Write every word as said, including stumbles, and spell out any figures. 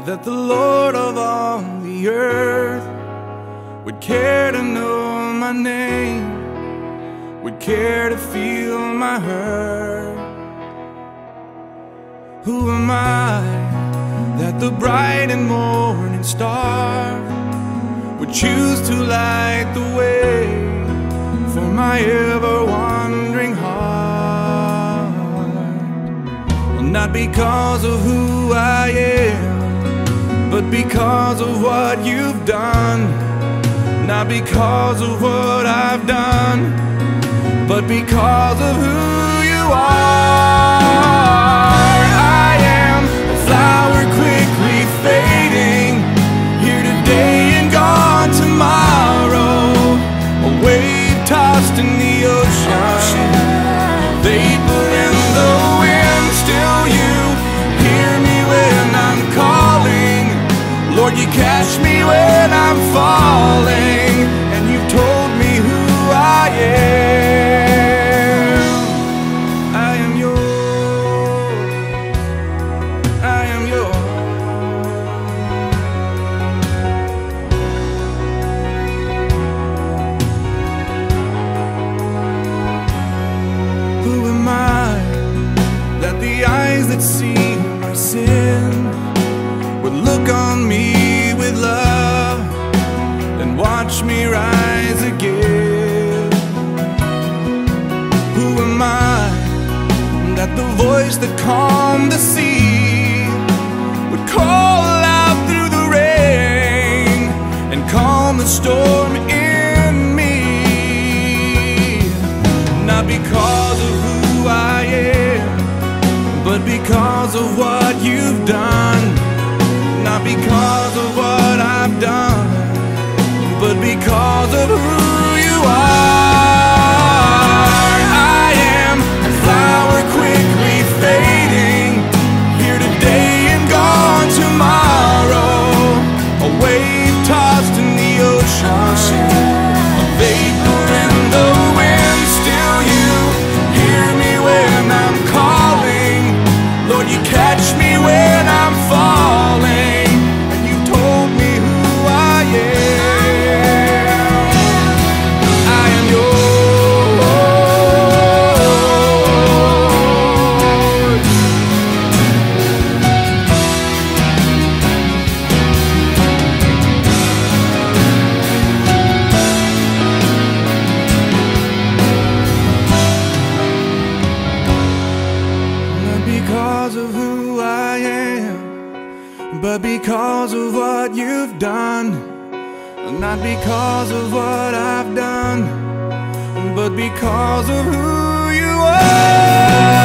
that the Lord of all the earth would care to know my name, would care to feel my hurt. Who am I that the bright and morning star would choose to light the way for my ever-wandering heart? Well, not because of who I am, but because of what you've done. Not because of what I've done, but because of who you are. I am a flower quickly fading, here today and gone tomorrow, a wave tossed in the ocean, vapor in the wind. Still you hear me when I'm calling, Lord, you catch me when I'm falling, and you've told me who I am. I am yours, I am yours. Who am I that the eyes that see my sin would look on me with love and watch me rise again? Who am I that the voice that calmed the sea would call out through the rain and calm the storm in me? Not because of who I am, but because of what you've done. Not because of what I've done, but because of who you are. I am a flower quickly fading, here today and gone tomorrow, a wave tossed in the ocean, a vapor in the wind. Still you hear me when I'm calling, Lord, you catch me when I'm falling. Because of who I am, but because of what you've done. Not because of what I've done, but because of who you are.